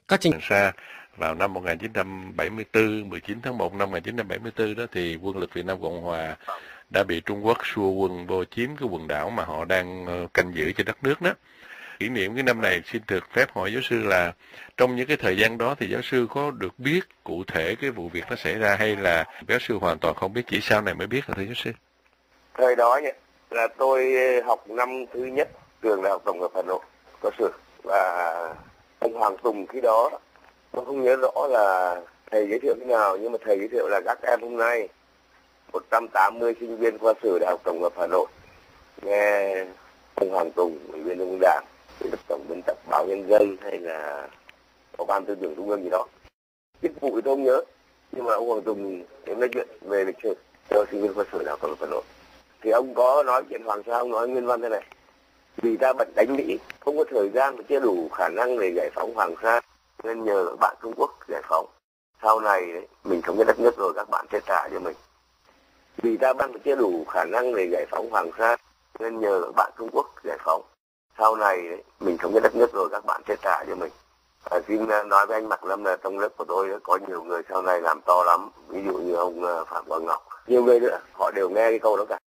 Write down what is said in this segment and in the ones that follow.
Các Hoàng Sa vào năm 1974, 19 tháng 1 năm 1974 đó thì quân lực Việt Nam Cộng Hòa đã bị Trung Quốc xua quân vô chiếm cái quần đảo mà họ đang canh giữ cho đất nước đó. Kỷ niệm cái năm này xin được phép hỏi giáo sư là trong những cái thời gian đó thì giáo sư có được biết cụ thể cái vụ việc nó xảy ra hay là giáo sư hoàn toàn không biết, chỉ sau này mới biết là thưa giáo sư? Thời đó nhỉ, là tôi học năm thứ nhất trường Đại học Tổng hợp Hà Nội có sự, và ông Hoàng Tùng khi đó tôi không nhớ rõ là thầy giới thiệu thế nào, nhưng mà thầy giới thiệu là các em hôm nay 180 sinh viên khoa sử Đại học Tổng hợp Hà Nội nghe ông Hoàng Tùng, ủy viên Trung ương Đảng, tổng biên tập báo Nhân dân hay là có ban tư tưởng Trung ương gì đó, chức vụ thì tôi không nhớ, nhưng mà ông Hoàng Tùng đến nói chuyện về lịch sử cho sinh viên khoa sử Đại học Tổng hợp Hà Nội thì ông có nói chuyện Hoàng Sa. Ông nói nguyên văn thế này: vì ta bận đánh Mỹ, không có thời gian và chưa đủ khả năng để giải phóng Hoàng Sa, nên nhờ các bạn Trung Quốc giải phóng. Sau này đấy, mình thống nhất đất nước rồi các bạn sẽ trả cho mình. Vì ta bận chưa đủ khả năng để giải phóng Hoàng Sa, nên nhờ các bạn Trung Quốc giải phóng. Sau này đấy, mình thống nhất đất nước rồi các bạn sẽ trả cho mình. Xin nói với anh Mạc Lâm là trong lớp của tôi có nhiều người sau này làm to lắm, ví dụ như ông Phạm Quang Ngọc, nhiều người nữa, họ đều nghe cái câu đó cả.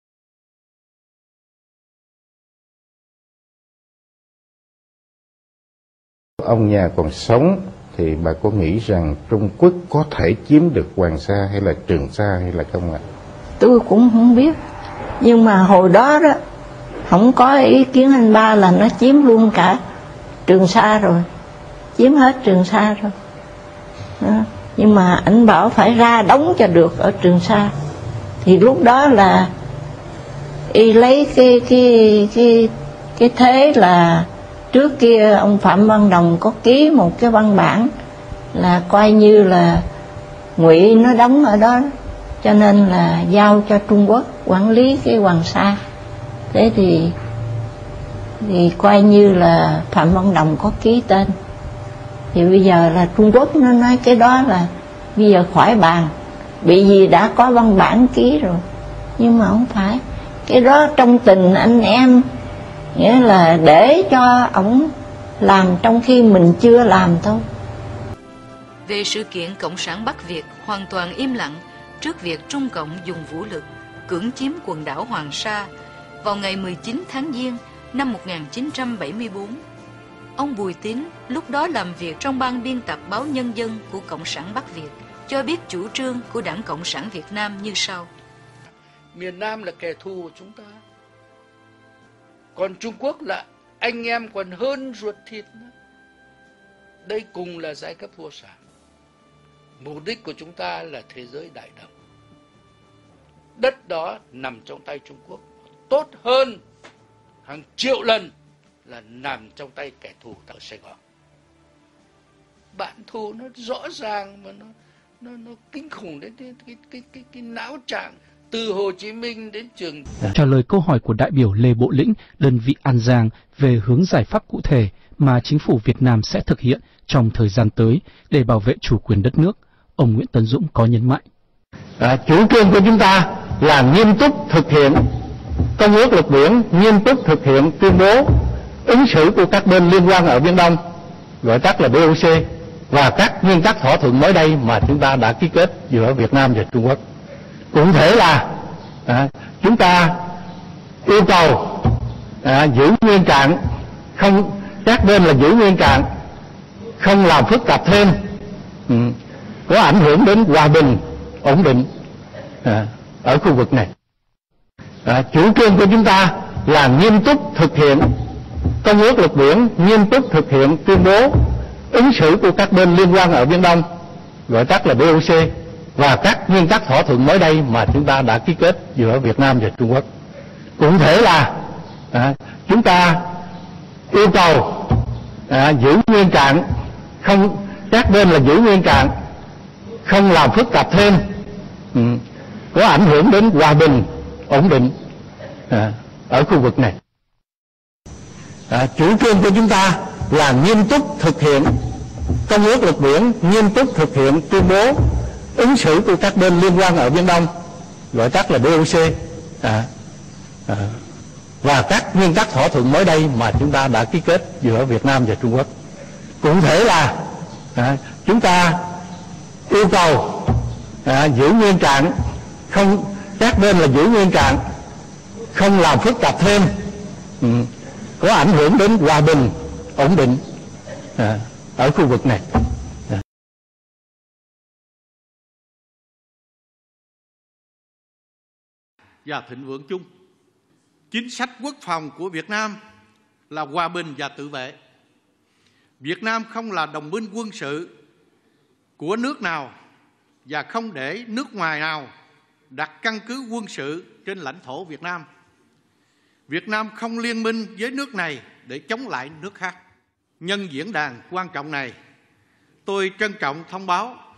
Ông nhà còn sống thì bà có nghĩ rằng Trung Quốc có thể chiếm được Hoàng Sa hay là Trường Sa hay là không ạ? Tôi cũng không biết, nhưng mà hồi đó đó không có ý kiến anh ba là nó chiếm luôn cả Trường Sa rồi, chiếm hết Trường Sa rồi đó. Nhưng mà anh bảo phải ra đóng cho được ở Trường Sa, thì lúc đó là y lấy cái thế là trước kia ông Phạm Văn Đồng có ký một cái văn bản là coi như là Ngụy nó đóng ở đó, cho nên là giao cho Trung Quốc quản lý cái Hoàng Sa. Thế thì coi như là Phạm Văn Đồng có ký tên. Thì bây giờ là Trung Quốc nó nói cái đó là bây giờ khỏi bàn, bị gì đã có văn bản ký rồi. Nhưng mà không phải, cái đó trong tình anh em, nghĩa là để cho ổng làm trong khi mình chưa làm thôi. Về sự kiện Cộng sản Bắc Việt hoàn toàn im lặng trước việc Trung Cộng dùng vũ lực cưỡng chiếm quần đảo Hoàng Sa vào ngày 19 tháng Giêng năm 1974, ông Bùi Tín, lúc đó làm việc trong ban biên tập báo Nhân dân của Cộng sản Bắc Việt, cho biết chủ trương của Đảng Cộng sản Việt Nam như sau: miền Nam là kẻ thù của chúng ta, còn Trung Quốc là anh em còn hơn ruột thịt nữa. Đây cùng là giai cấp vô sản. Mục đích của chúng ta là thế giới đại đồng. Đất đó nằm trong tay Trung Quốc tốt hơn hàng triệu lần là nằm trong tay kẻ thù tại Sài Gòn. Bạn thù nó rõ ràng mà nó kinh khủng đến cái não trạng. Từ Hồ Chí Minh đến Trường. Trả lời câu hỏi của đại biểu Lê Bộ Lĩnh, đơn vị An Giang về hướng giải pháp cụ thể mà chính phủ Việt Nam sẽ thực hiện trong thời gian tới để bảo vệ chủ quyền đất nước, ông Nguyễn Tấn Dũng có nhấn mạnh: chủ trương của chúng ta là nghiêm túc thực hiện Công ước Luật Biển, nghiêm túc thực hiện tuyên bố ứng xử của các bên liên quan ở Biển Đông, gọi tắt là DOC, và các nguyên tắc thỏa thuận mới đây mà chúng ta đã ký kết giữa Việt Nam và Trung Quốc. Cụ thể là chúng ta yêu cầu giữ nguyên trạng, không, các bên là giữ nguyên trạng, không làm phức tạp thêm, có ảnh hưởng đến hòa bình, ổn định ở khu vực này. Chủ trương của chúng ta là nghiêm túc thực hiện Công ước Luật Biển, nghiêm túc thực hiện tuyên bố ứng xử của các bên liên quan ở Biển Đông, gọi tắt là DOC, và các nguyên tắc thỏa thuận mới đây mà chúng ta đã ký kết giữa Việt Nam và Trung Quốc. Cụ thể là chúng ta yêu cầu giữ nguyên trạng, không, các bên là giữ nguyên trạng, không làm phức tạp thêm, có ảnh hưởng đến hòa bình, ổn định ở khu vực này. Chủ trương của chúng ta là nghiêm túc thực hiện Công ước Luật Biển, nghiêm túc thực hiện tuyên bố ứng xử của các bên liên quan ở Biển Đông, gọi tắt là DOC, và các nguyên tắc thỏa thuận mới đây mà chúng ta đã ký kết giữa Việt Nam và Trung Quốc. Cụ thể là chúng ta yêu cầu giữ nguyên trạng, không, các bên là giữ nguyên trạng, không làm phức tạp thêm, có ảnh hưởng đến hòa bình, ổn định ở khu vực này. Và thịnh vượng chung. Chính sách quốc phòng của Việt Nam là hòa bình và tự vệ. Việt Nam không là đồng minh quân sự của nước nào và không để nước ngoài nào đặt căn cứ quân sự trên lãnh thổ Việt Nam. Việt Nam không liên minh với nước này để chống lại nước khác. Nhân diễn đàn quan trọng này, tôi trân trọng thông báo